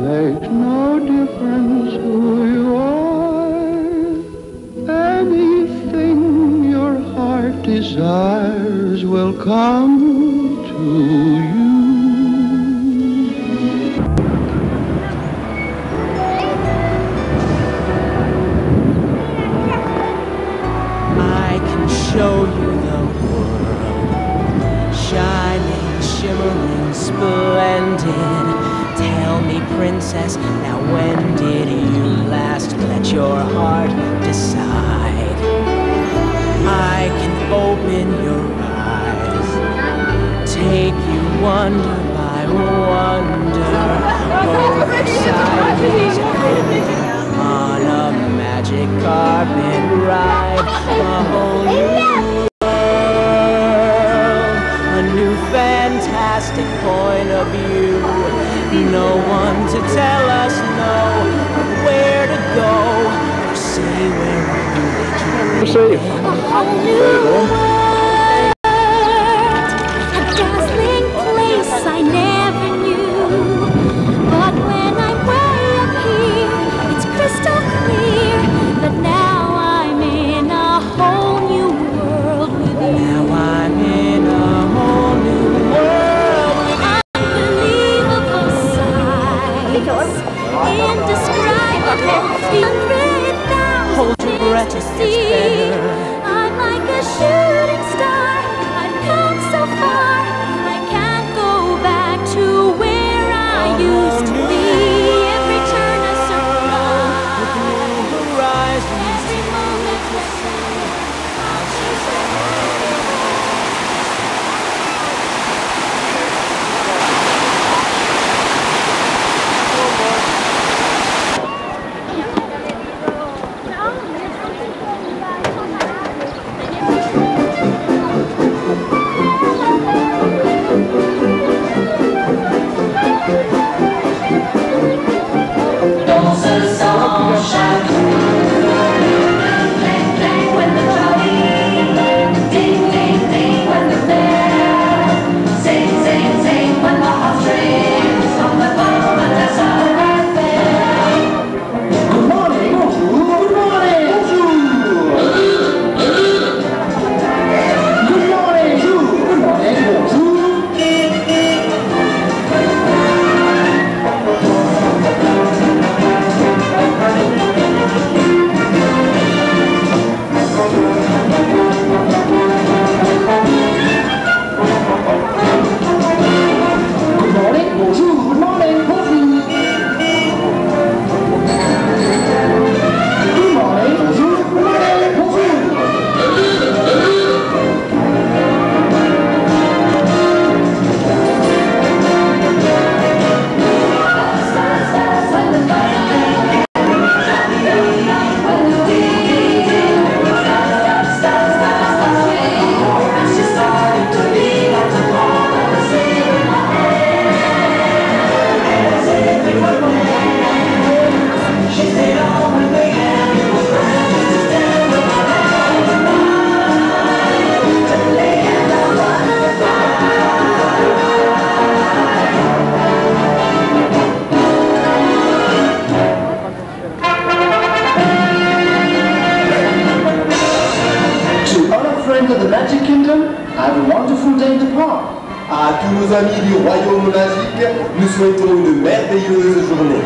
Makes no difference who you are. Anything your heart desires will come to you. I can show you the world, shining, shimmering, splendid. Tell me, princess, now when did you last let your heart decide? I can open your eyes, take you wonder by wonder, over sideways on a magic carpet ride, a whole new world, a new fantastic point of view. No one to tell us no, where to go, or say where we can. A whole new world, a dazzling place I never knew. But when I'm way up here, it's crystal clear that now I'm in a whole new world with you. Now I'm in a whole new world with you. Unbelievable sights, indescribable, 100,000 Hold your breath, to it gets see. better. I'm like a shooting star. I've come so far. I can't go back to where I used to be. Every turn a surprise. Every moment was of the Magic Kingdom, have a wonderful day in the park. À tous nos amis du Royaume Magique, nous souhaitons une merveilleuse journée.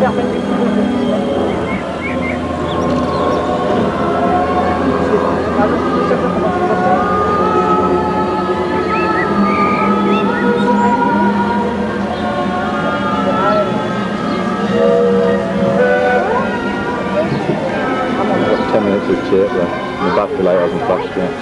Minutes of tape left, and the battery light hasn't flashed yet.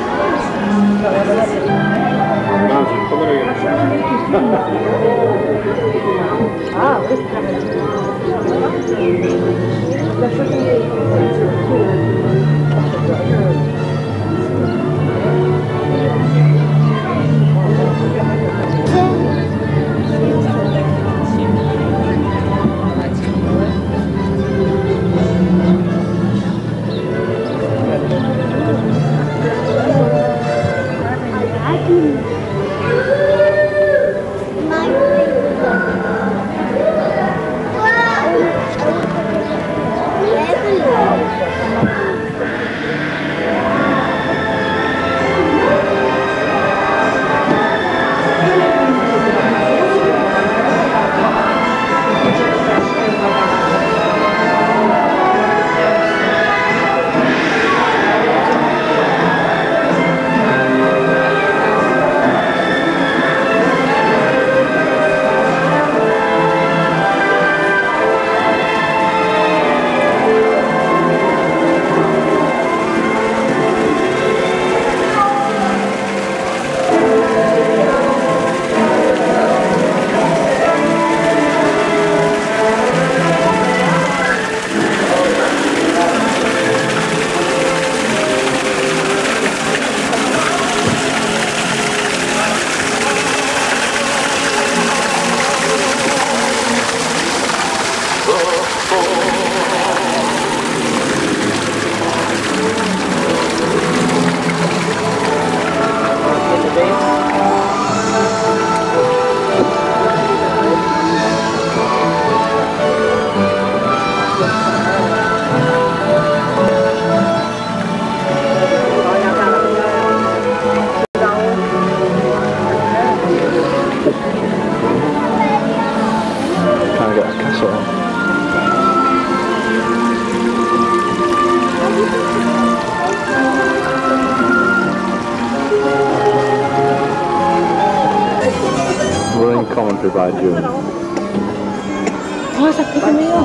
We're in commentary by June. Oh, ça fait meilleur.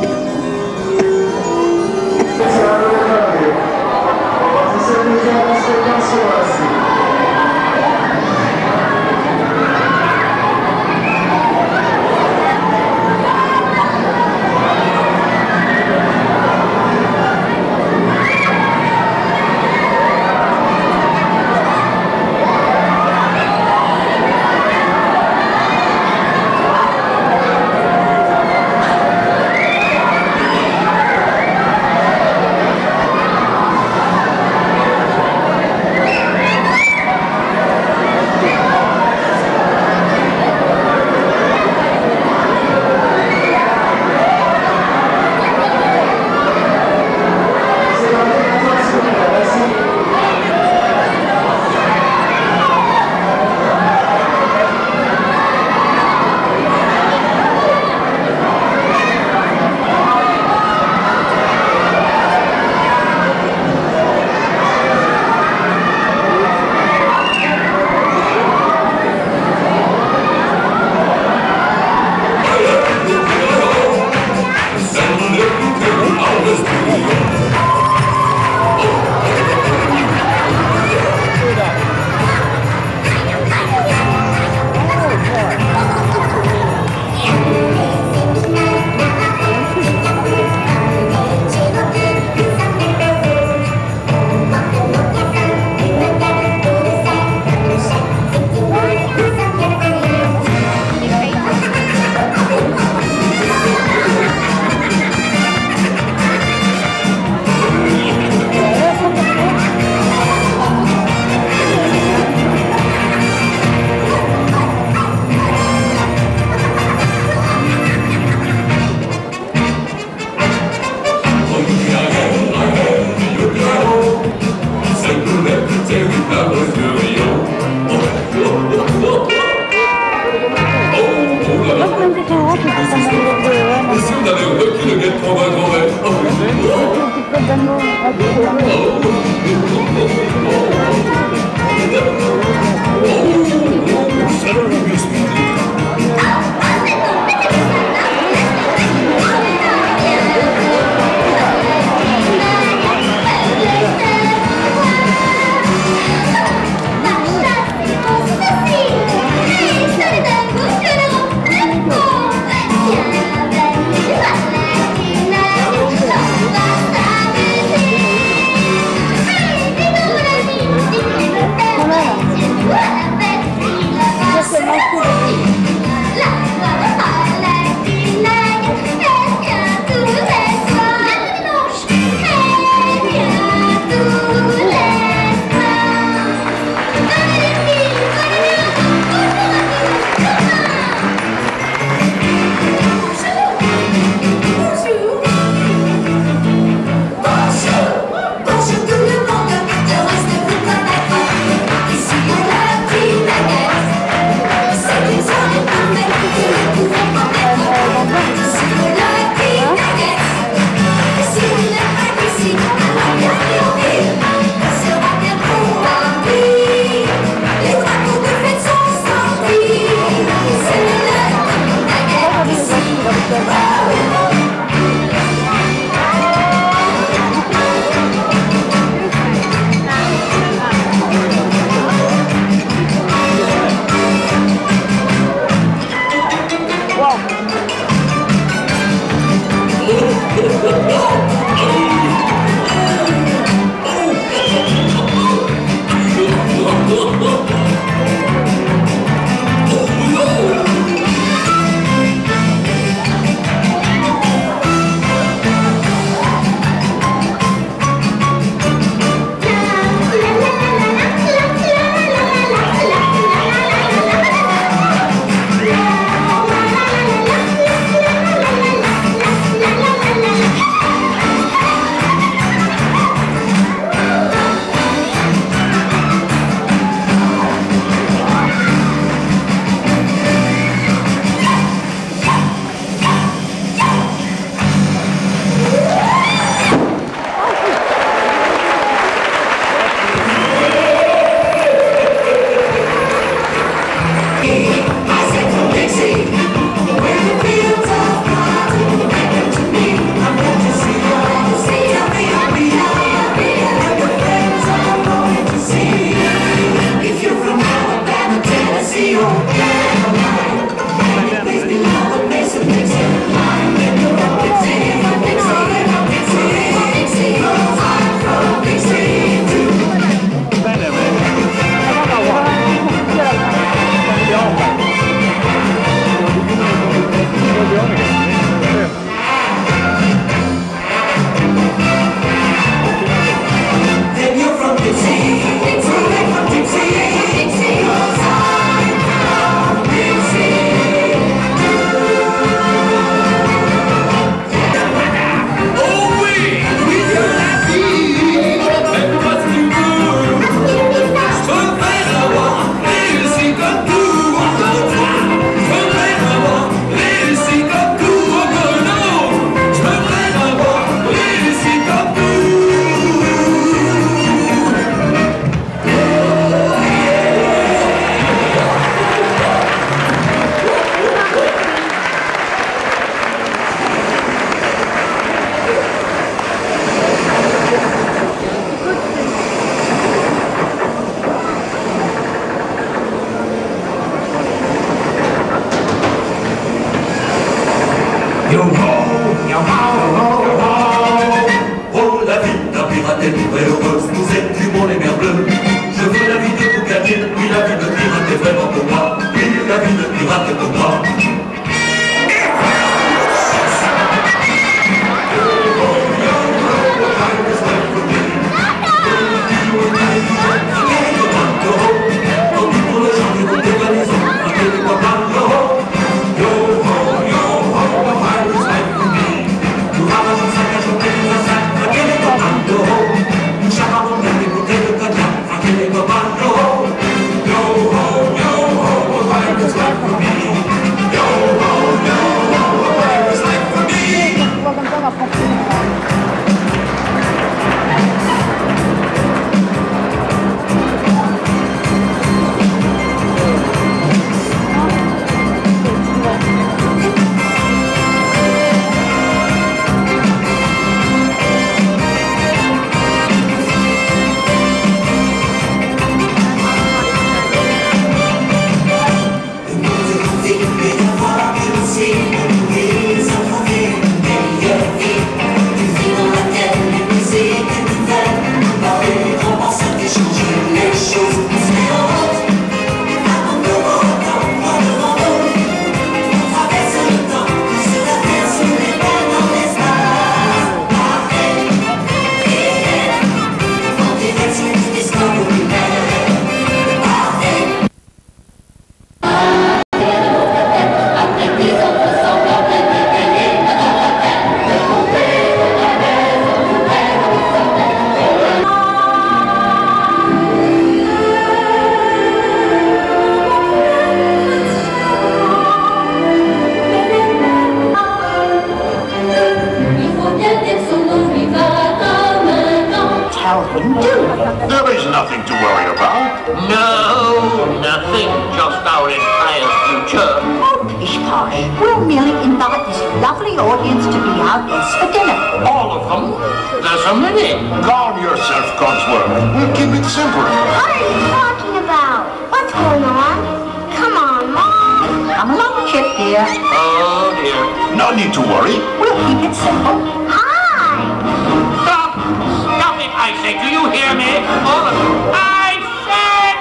tell him, do? There is nothing to worry about. No, nothing. Just our entire future. Oh, pish posh. We'll merely invite this lovely audience to be our guests for dinner. All of them? There's so many. Calm yourself, Codsworth. We'll keep it simple. What are you talking about? What's going on? Come on, Mom. Come along, Chip, dear. Oh, dear. No need to worry. We'll keep it simple. Hi. Stop! Stop it, I say. Do you hear me? All of you. I said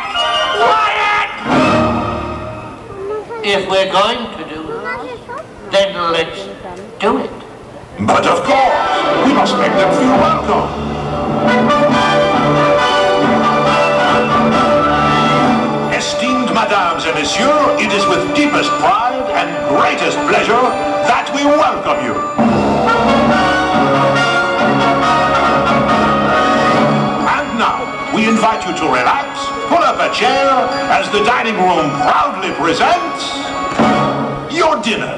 quiet! If we're going to do it, then let's do it. But of course, we must make them feel welcome. Esteemed Madames and Messieurs, it is with deepest pride and greatest pleasure that we welcome you. And now, we invite you to relax, pull up a chair, as the dining room proudly presents your dinner.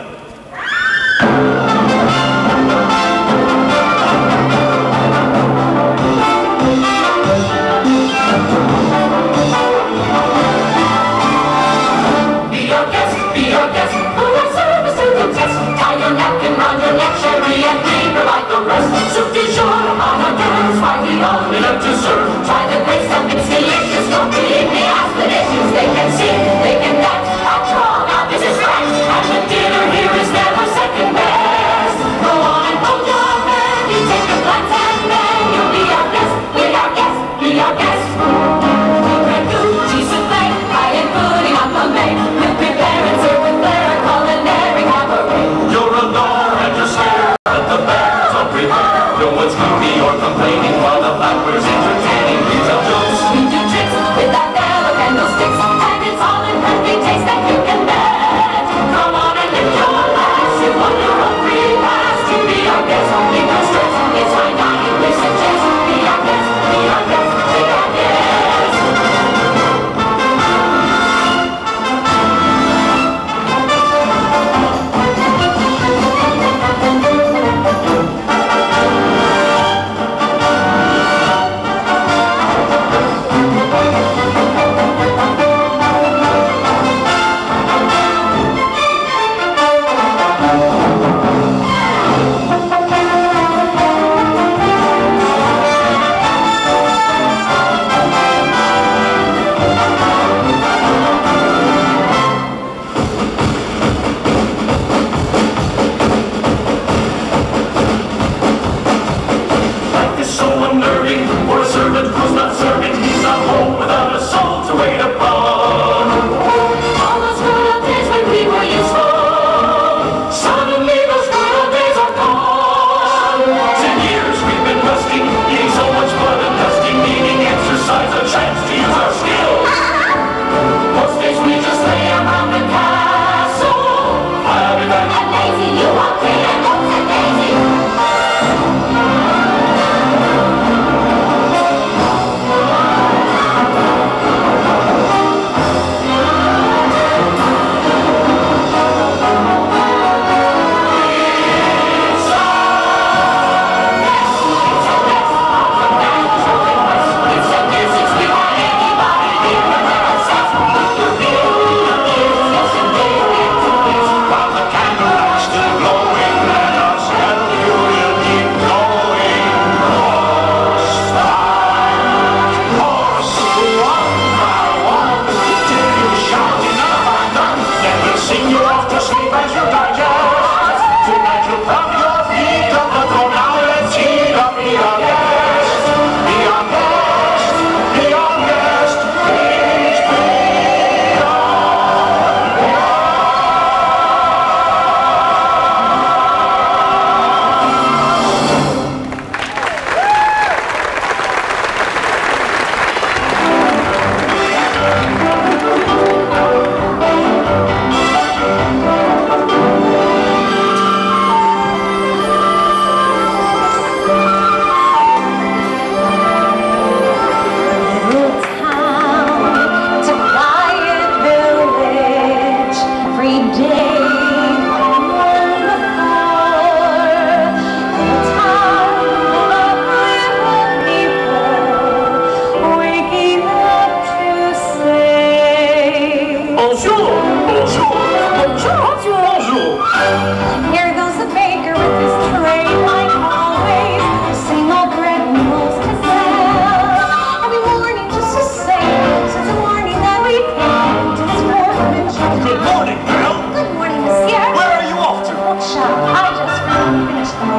Soup du jour, on a girls, why we only love to serve. Try the grace and it's delicious. Don't believe me, ask the dishes. They can sing, they can dance. After all, now this is France, and the dinner here is never second best. Go on and hold your hand, you take a glance and then you'll be our guest. Be our guest, be our guest. Cheese souffle, pie and pudding on the main. We'll prepare and serve with flair, a culinary cabaret. You'll adore and you'll stare at the bears are prepared. No one's gloomy or complaining while the blackbird's entertaining. We tell jokes, we do tricks with that yellow candlesticks, and it's all in perfect taste that you can bet. Come on and lift your glass, you want your own free pass to be our guest. Make no stress, it's fine dining we suggest. Be our guest, be our guest, be our guest.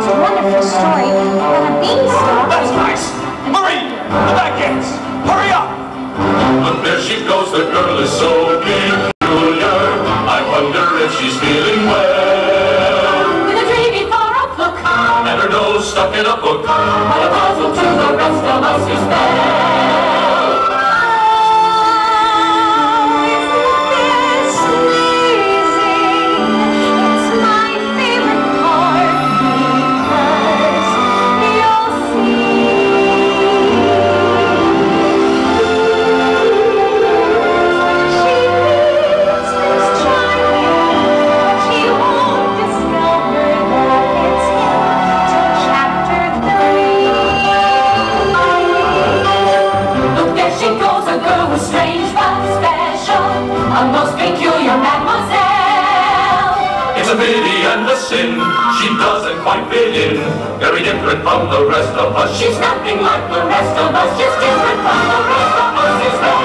most wonderful story about a beanstalk. That's nice. Marie, the backends. Hurry up. Look, there she goes. The girl is so peculiar. I wonder if she's feeling well. With a dreamy for a look, And her nose stuck in a book. what a puzzle to the rest of us who spell. Strange but special, a most peculiar mademoiselle. It's a pity and a sin, she doesn't quite fit in. Very different from the rest of us. She's nothing like the rest of us, just different from the rest of us as well.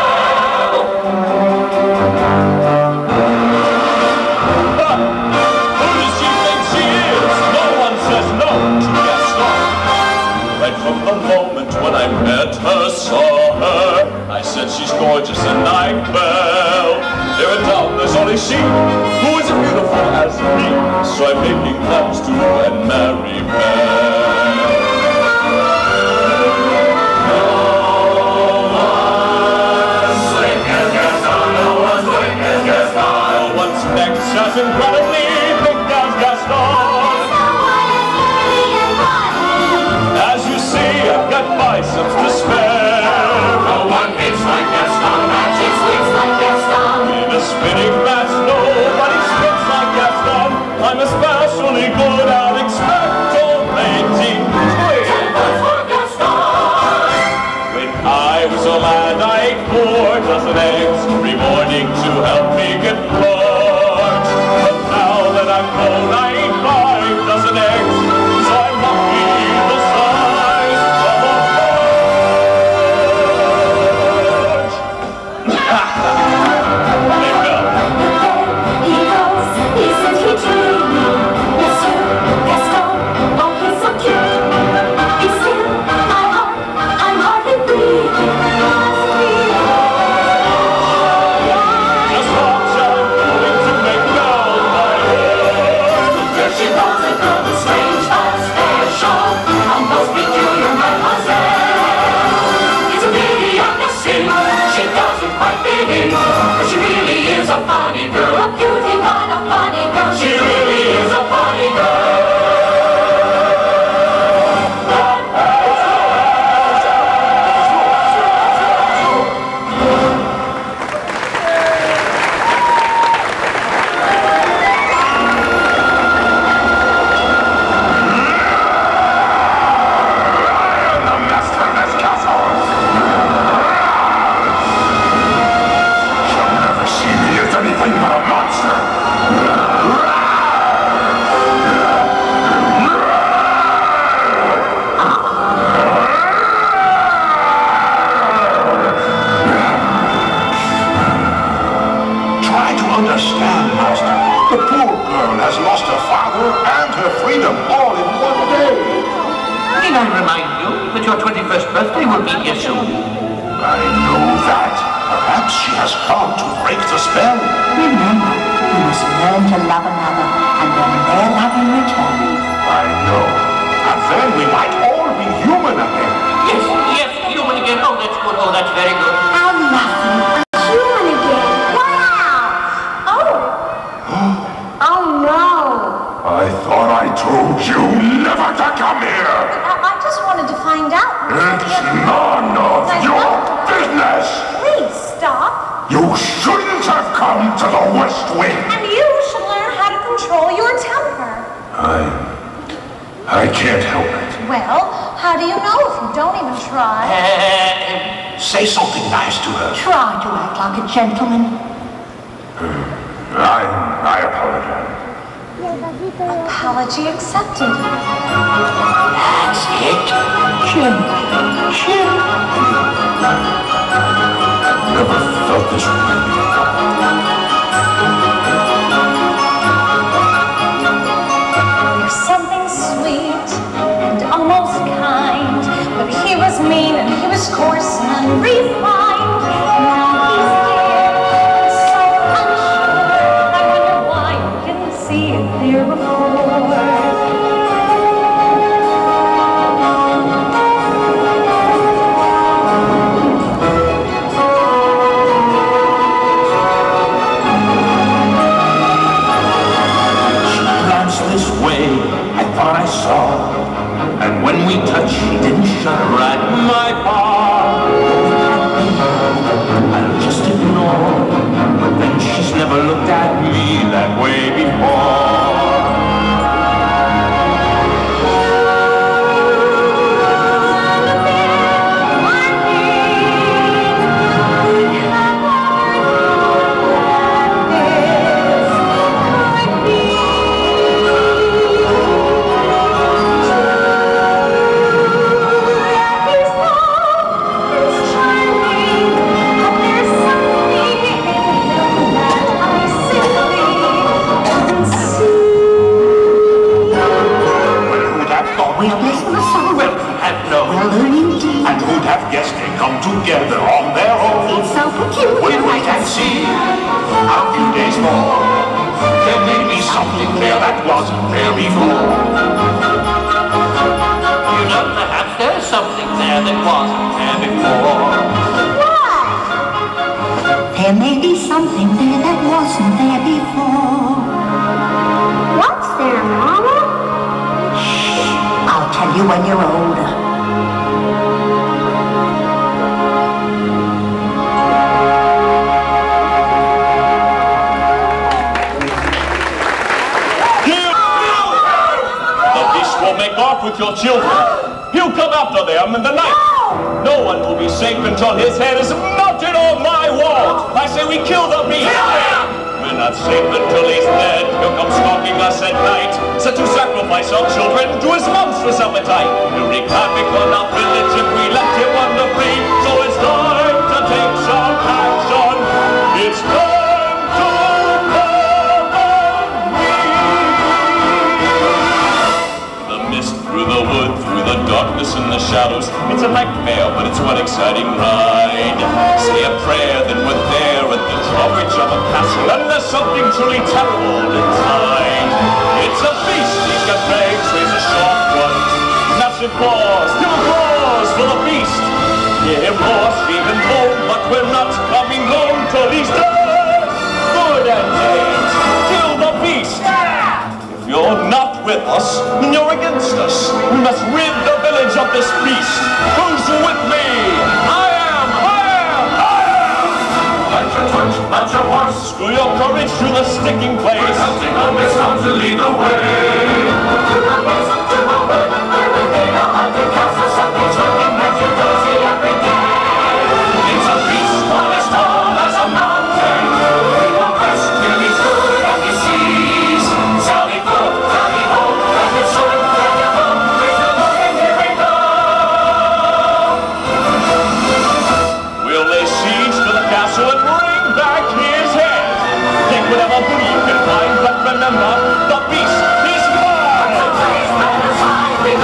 Who does she think she is? No one says no to Gaston. Right from the moment when I met her, saw her, I said she's gorgeous and I fell. There in town there's only she who is as beautiful as me. So I'm making plans to and marry Belle. No one's slick as Gaston, no one's slick as Gaston. No one's next as incredibly big as Gaston. As you see, I've got biceps to spare. No one hits like Gaston, magic sweeps like Gaston. In a spinning match, nobody spins like Gaston. I'm especially good at expectorating twins. 10 points for Gaston. When I was a lad, I ate 4 dozen eggs every morning to help me get large. But now that I'm grown, I eat 5 dozen eggs, so I'm lucky the size of a fudge. There we go. He goes, isn't he dreamy? Monsieur Gaston, oh he's so cute. He's in my heart, I'm hardly breathing. Just watch out, I'm going to make Belle my word. There she goes, a girl who's strange but special, a most peculiar mademoiselle. It's a pity and a sin, she doesn't quite fit in, but she really is a funny girl, a cutie but a funny girl. She really is a funny girl. Try to understand, Master. The poor girl has lost her father and her freedom all in one day. May I remind you that your 21st birthday will be here soon? I know that. Perhaps she has come to break the spell. Remember, you must learn to love another, and then their love in return. I know. And then we might all be human again. Yes, yes, human again. Oh, that's good. Oh, that's very good. How lovely. Human again. Wow. Oh. Oh no. I thought I told you never to come here. I just wanted to find out. It's none of your business. Please stop. You shouldn't have come to the West Wing. And you should learn how to control your temper. I can't help it. Well, how do you know if you don't even try? Say something nice to her. Try to act like a gentleman. I apologize. Apology accepted. That's it. Gently, gently. Never felt this way. There's something sweet but she didn't shudder at my part. I'll just ignore, but then she's never looked at me that way before. And who'd have guessed they come together on their own? It's so peculiar. We'll wait and see a few days more. There may be something there that wasn't there before. You know, perhaps there's something there that wasn't there before. What? There may be something there that wasn't there before. What's there, Mama? Shh. I'll tell you when you're older. Make off with your children. He'll come after them in the night. No one will be safe until his head is mounted on my wall. I say we kill the beast. We're not safe until he's dead. He'll come stalking us at night, set to sacrifice our children to his monstrous appetite. He'll wreak havoc on our village if we let him wander free. So it's time to take some action. It's time to through the wood, through the darkness and the shadows. It's a nightmare, but it's one exciting ride. Say a prayer, then we're there at the drawbridge of a castle, and there's something truly terrible inside. It's a beast, he's got legs, raise a sharp one, massive paws, still claws for the beast. Hear him roar, scream and moan, but we're not coming home till he's dead. Good and hate, kill the beast. You're not with us, then you're against us. We must rid the village of this beast. Who's with me? I am! March your torch, march your horse. Screw your courage to the sticking place. We're counting on this song to lead the way. To the place, to the wood, where we made a haunted castle. Something's looking at your dozy every day. It's a beast as tall as a mountain. We will burst till he's good and he sees. Sally forth, Sally home, and your sword, and your home. Raise your look and here we go. We'll lay siege to the castle and bring back his head. Take whatever booty you can find, but remember, the beast is mine. The place that is high,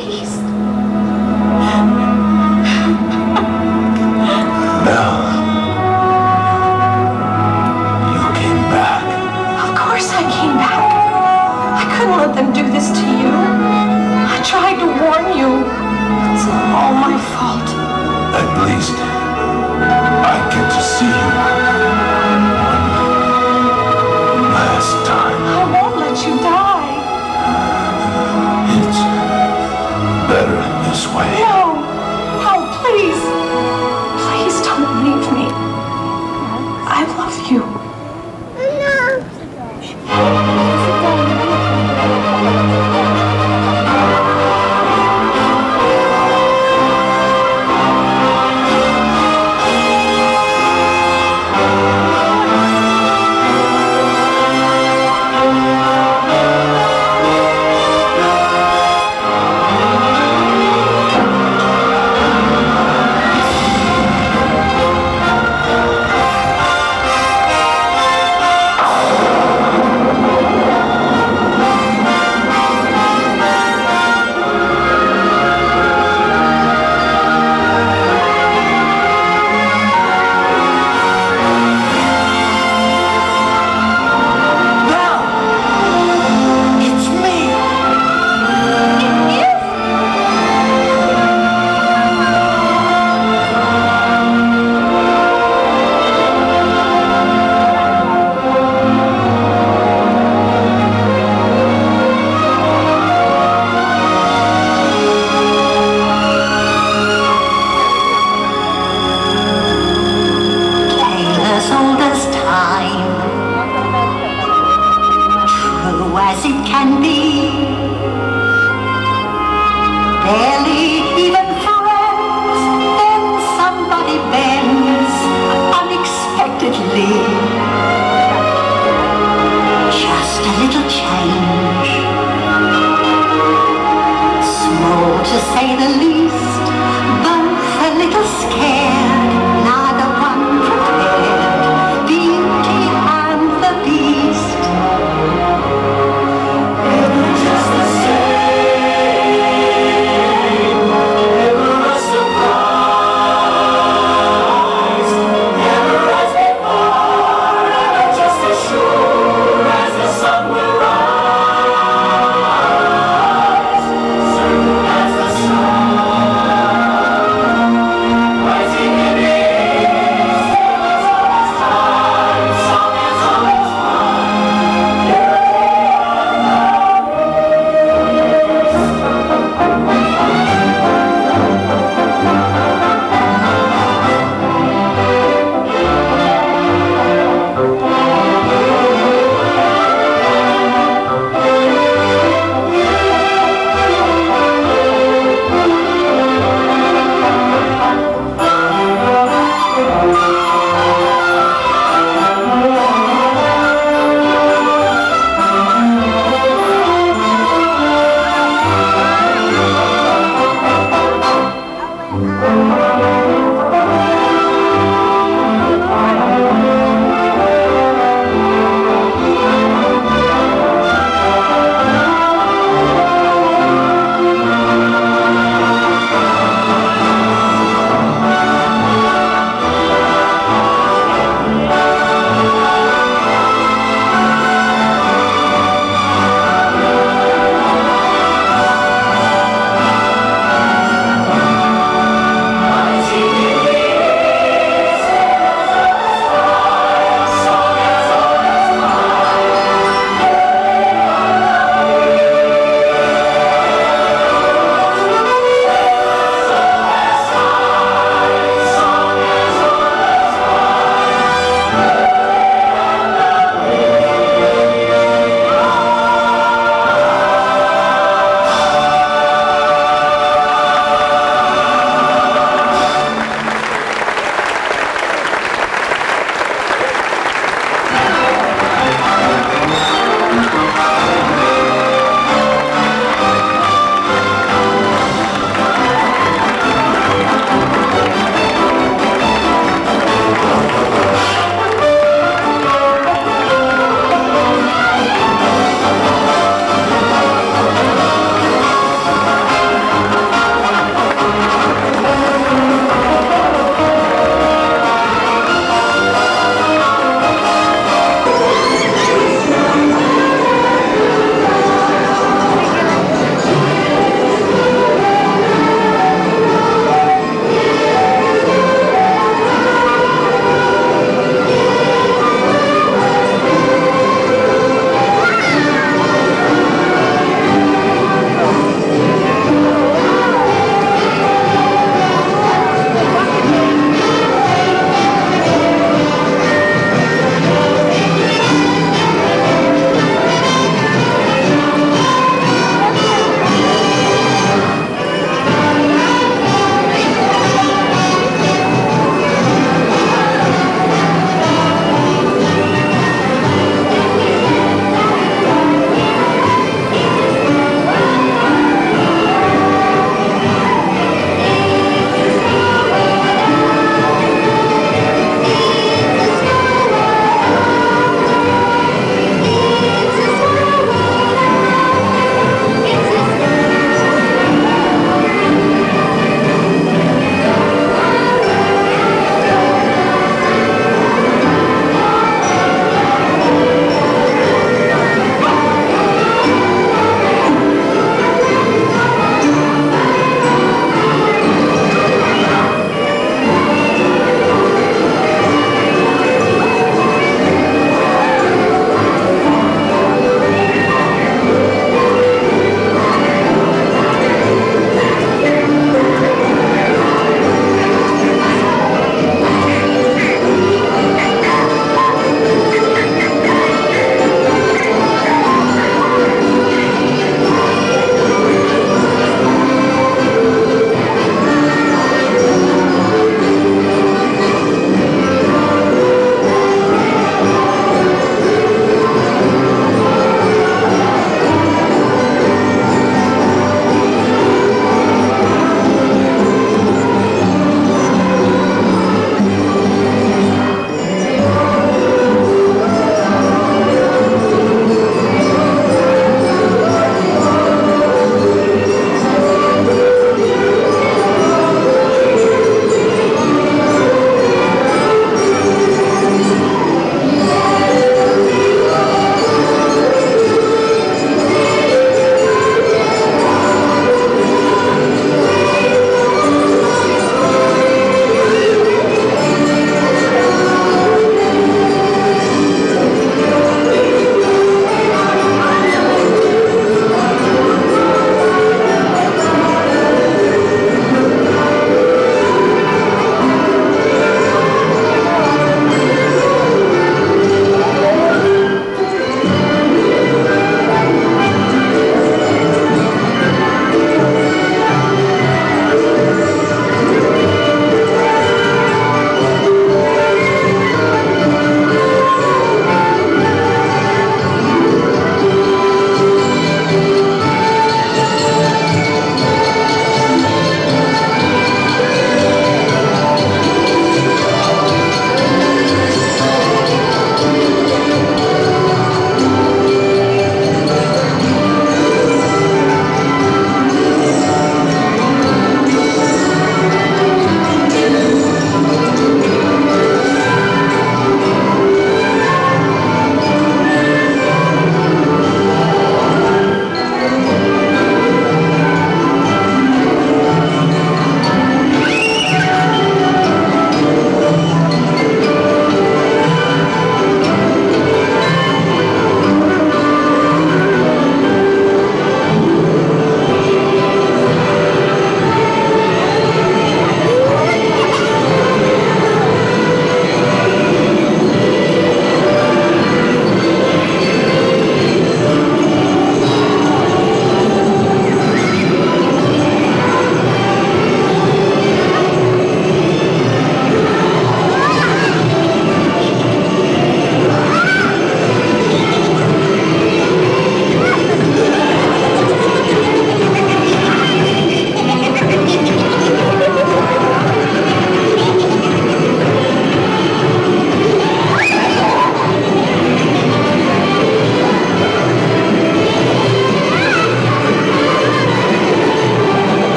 Please. Belle, you came back. Of course I came back. I couldn't let them do this to you. I tried to warn you. It's all my fault. At least I get to see you one last time. I won't let you die. It's better this way. No. No, please. Please don't leave me. I love you. As it can be, barely even friends, then somebody bends unexpectedly. Just a little change, small to say the least, both a little scared, neither one prepared, Beauty and the Beast. Certain as the sun.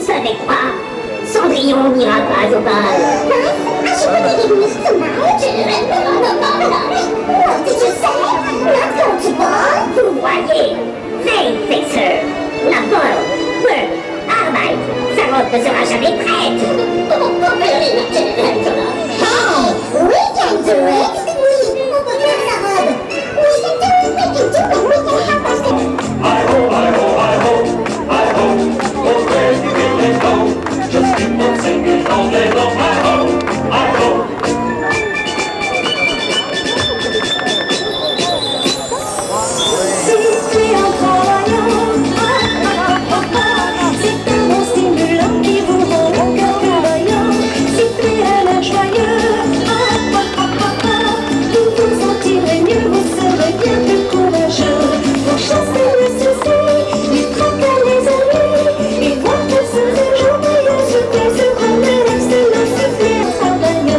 savais quoi? Cendrillon n'ira pas au bal. I should be leaving this tonight. What did you say? Not go to ball? Vous voyez, veille, fixer. La balle, work, arbeit. Sa robe ne sera jamais prête. Hey, we can do it. Just keep on singing all day long. I hope. C'est un travaillant, c'est un bon stimulant qui vous rend le cœur plus vaillant. Sifflez à l'air joyeux, vous vous sentirez mieux, vous serez bien plus courageux. Pour chasser les soucis, les tracas, les ennuis, et voir que ce jour meilleur se fait se rendre l'excellence se fait en travaillant.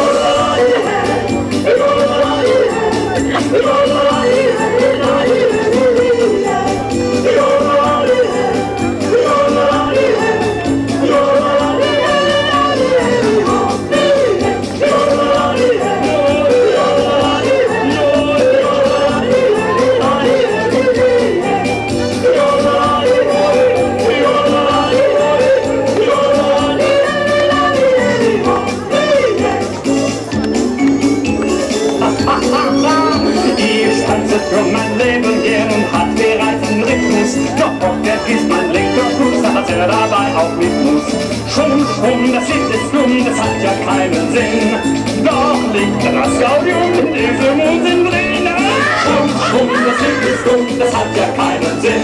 Für mein Leben hier und hat bereits einen Rhythmus. Doch der ist mein linker Fuß, da hat er dabei auch mit Muss. Schwung, das Lied ist dumm, das hat ja keinen Sinn. Doch liegt das Gaudium in diesem Unsinn drin. Schwung, das Lied ist dumm, das hat ja keinen Sinn.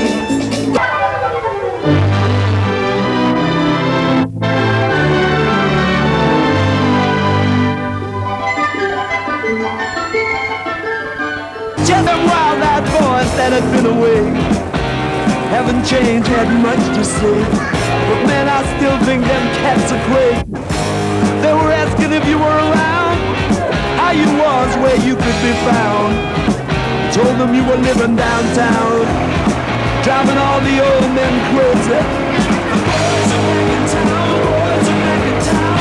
That had been away, haven't changed, had much to say, but man, I still think them cats are crazy. They were asking if you were around, how you was, where you could be found. Told them you were living downtown, driving all the old men crazy. The boys are back in town, the boys are back in town.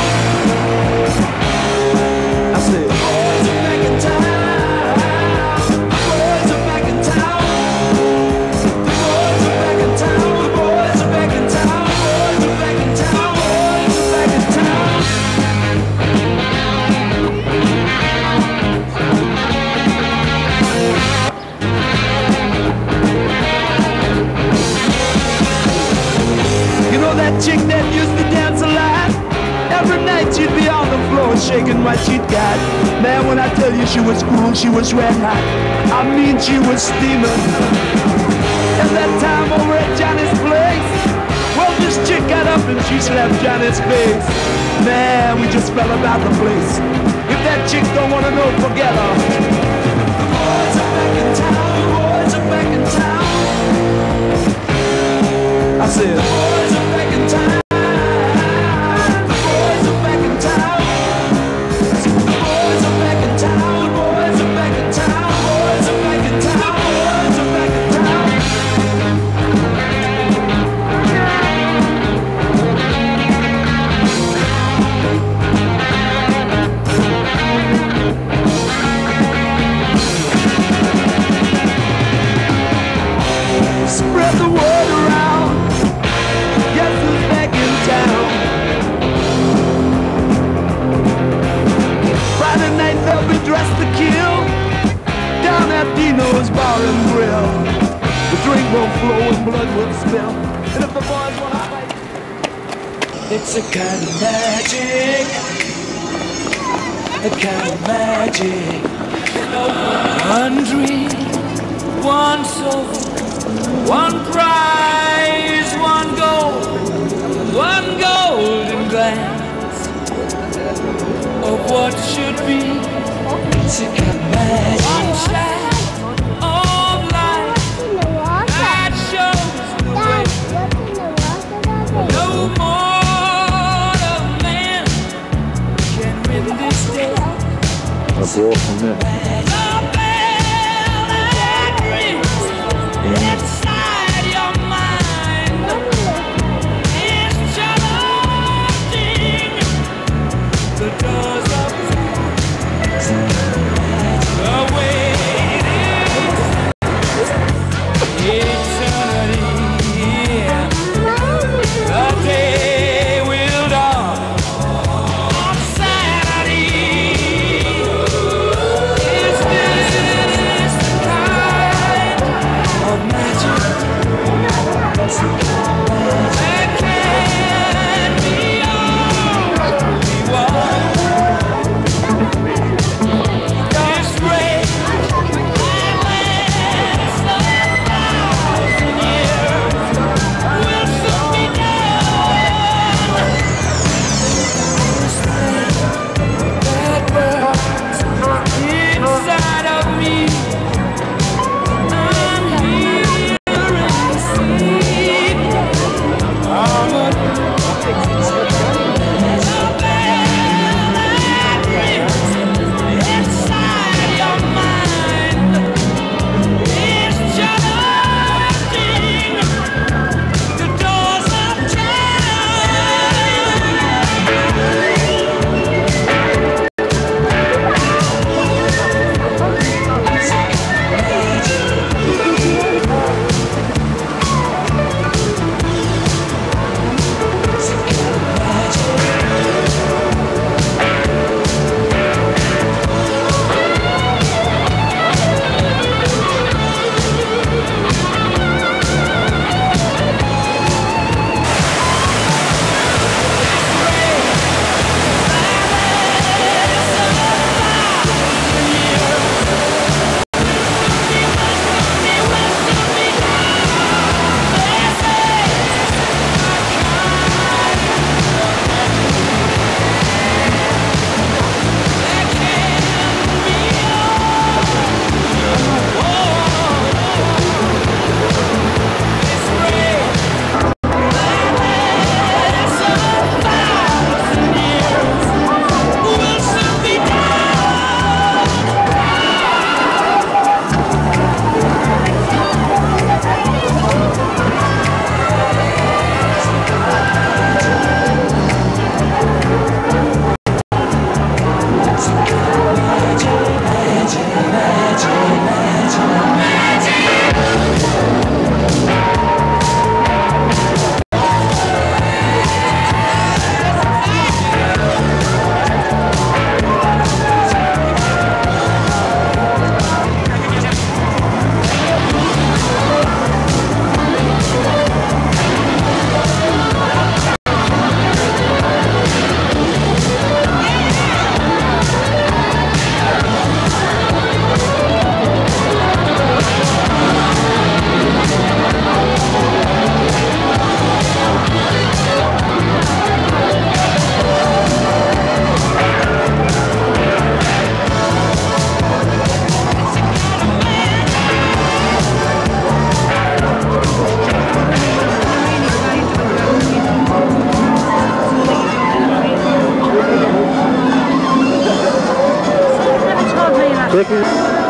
I said, the boys are back in town. That chick that used to dance a lot, every night she'd be on the floor shaking what she'd got. Man, when I tell you she was cool, she was red hot. I mean, she was steaming. And that time over at Johnny's place, well, this chick got up and she slapped Johnny's face. Man, we just fell about the place. If that chick don't wanna know, forget her. The boys are back in town, the boys are back in town. I said, the boys are back in town. The boys are back in town. The boys are back in town. The boys are back in town. The boys are back in town. The boys are back in town. Spread the word around. Guess who's back in town? Friday night they'll be dressed to kill down at Dino's Bar and Grill. The drink won't flow and blood will spill. And if the boys wanna fight, it's a kind of magic. A kind of magic. One dream, one soul, one prize, one golden glance of what should be. It's a kind of magic. One shaft of light that shows the way. No mortal man can win this day. A ball from there. Inside your mind, it's just Thank you.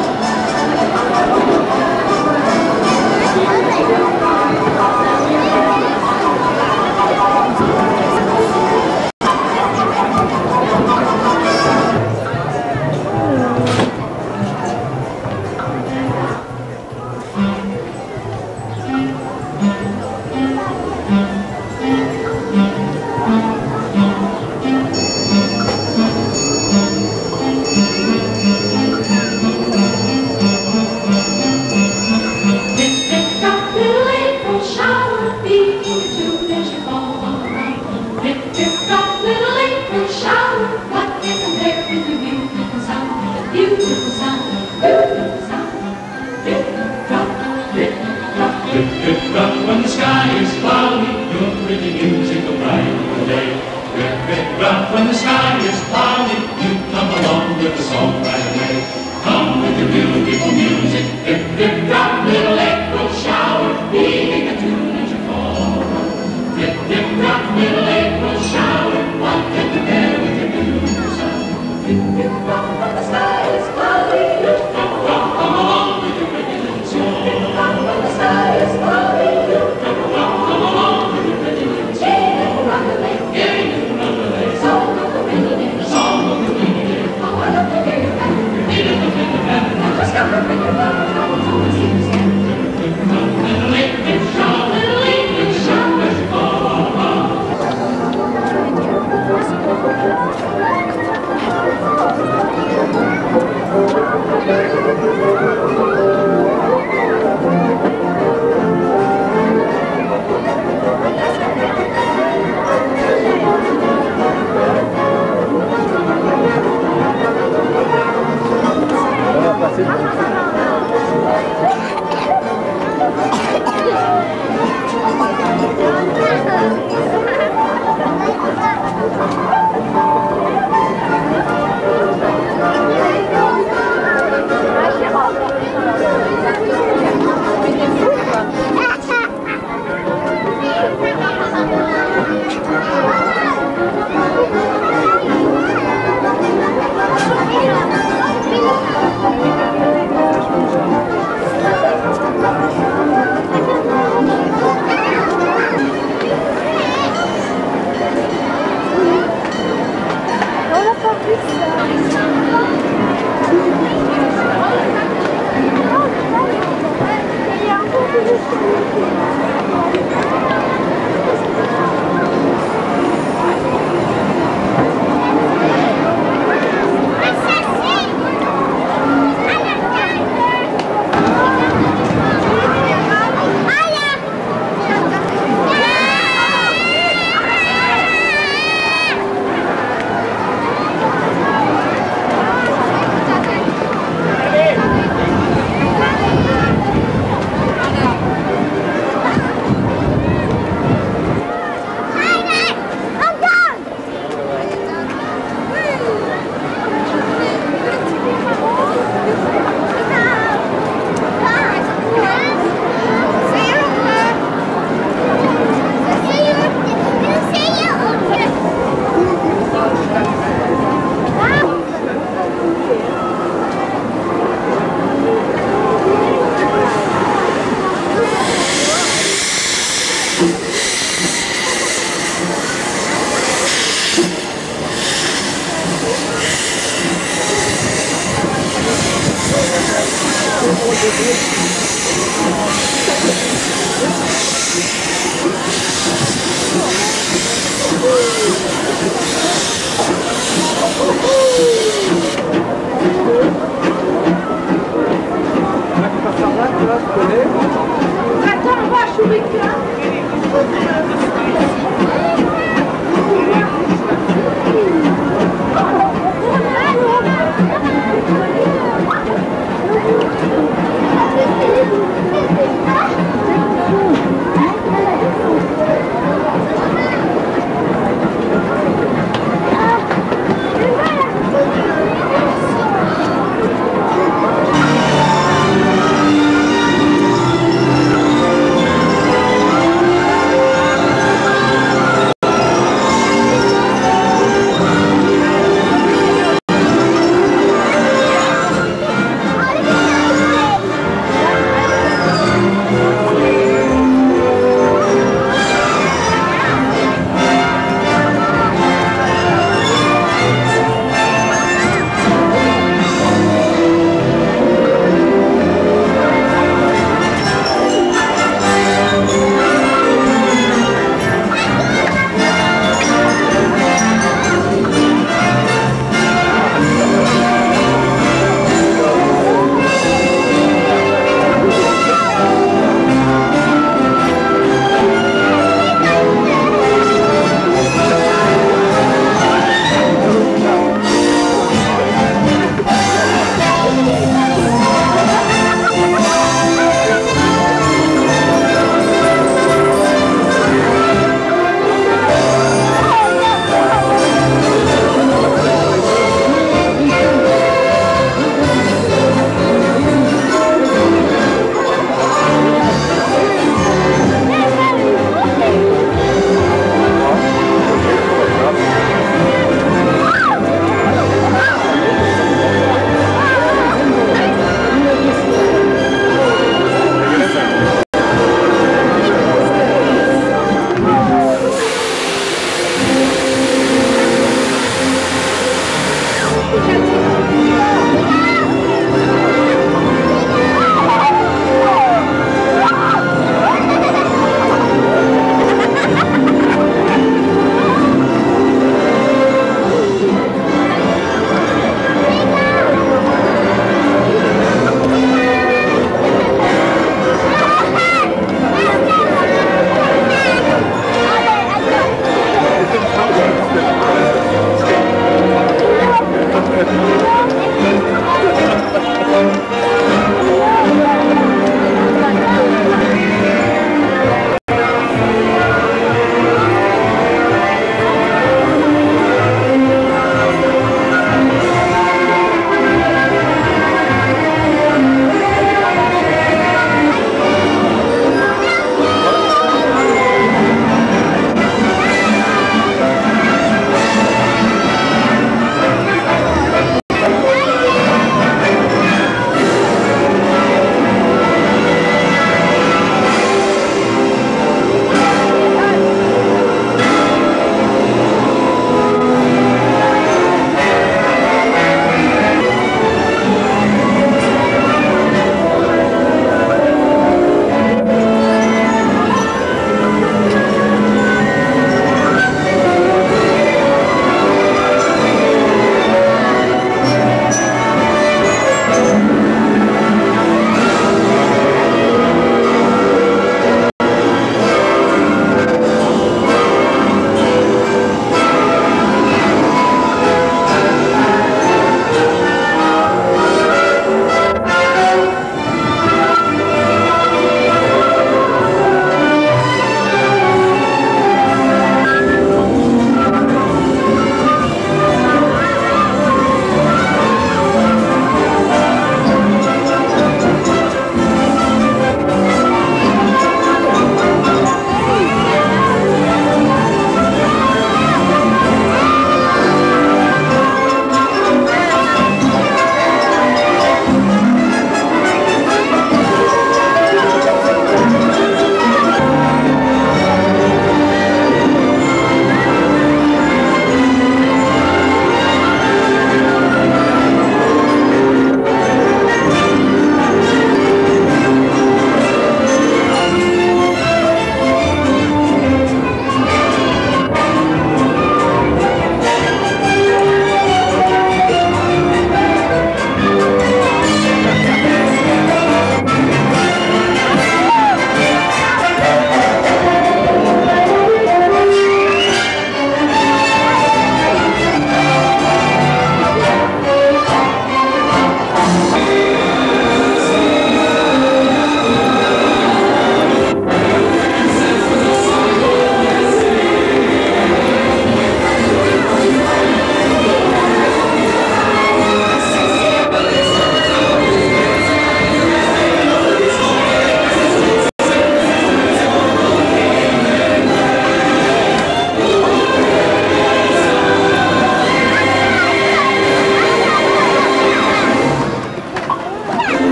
When the sky is cloudy, your pretty music will brighten the day. Rip, rip, rock. When the sky is cloudy, you come along with the song right away. Come with your beautiful music. Rip, rip, rock. Little April shower, beating a tune as you fall. Rip, rip, rock. Little April shower, what can compare with your beautiful song? Rip, rip, rock. When the sky is cloudy, rip, rip, rock. Come along with your pretty little song. Rip, rip, rock. When the sky is cloudy,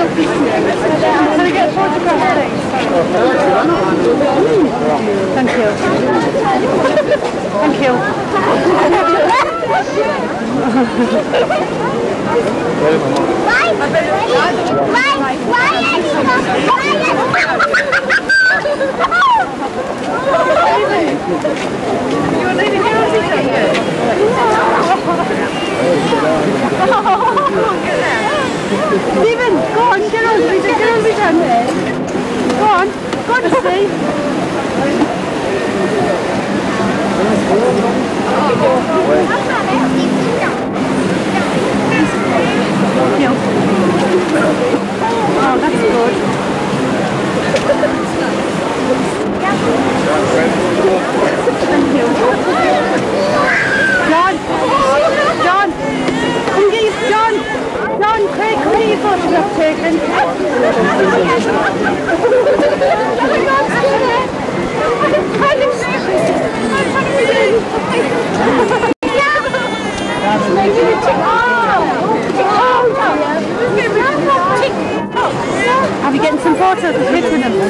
I get a photograph? Thank you. Thank you. You're leaving your own Stephen, go on, get on, get on, go on, Steve. Oh, that's good. Thank you. John, come get your John, Craig, come get your photograph taken. Are we getting some photos of kids with them?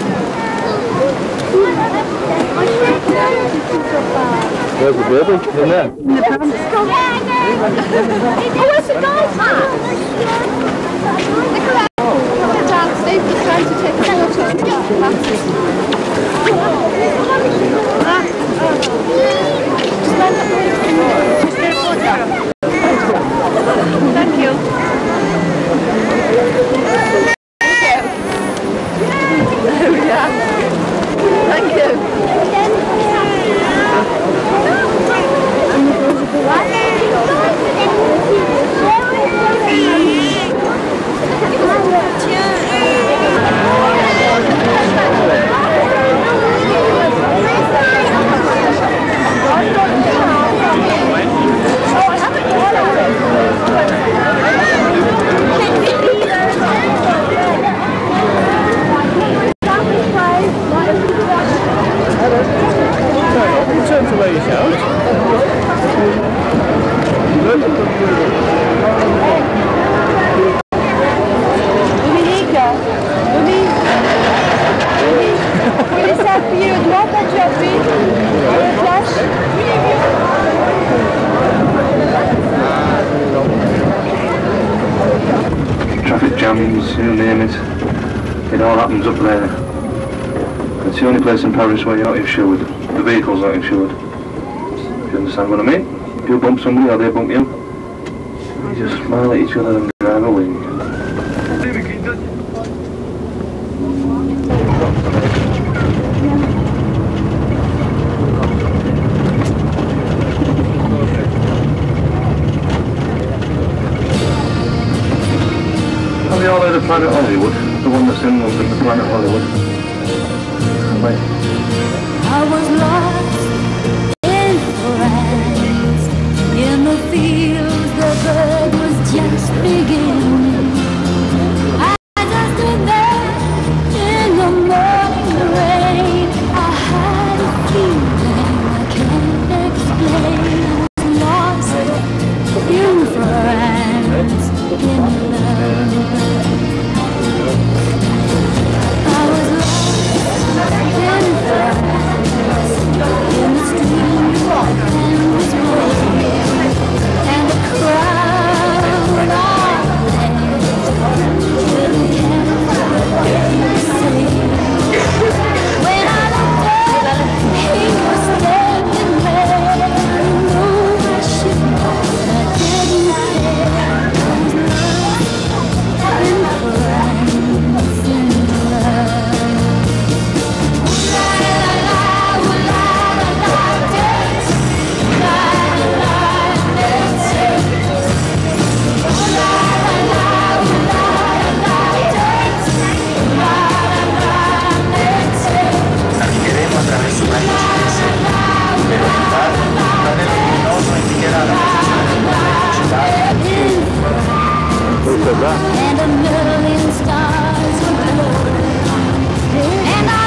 Where's the baby? In there? In the pants. Oh, where's the dog? Look at that. Steve was trying to take a photo of the Thank you. There we are. Thank you. Turn to where you shout. Traffic jams, you name it. It all happens up there. It's the only place in Paris where you're not insured. The vehicle's not insured. If you understand what I mean? If you bump somebody or they bump you, you just smile at each other and drive away. Have you all heard of Planet Hollywood? The one that's in London, the Planet Hollywood. Wait. I was lost in France, in the fields the bird was just beginning. I just stood there in the morning rain. I had a feeling I can't explain. I was lost in France, in love. I was lost in France, in the streets and the squares, and the crowd all danced till the end when I looked up, he was standing there. I knew I shouldn't, but I didn't care. I was lost in France, in love. And a million stars were glowing, and I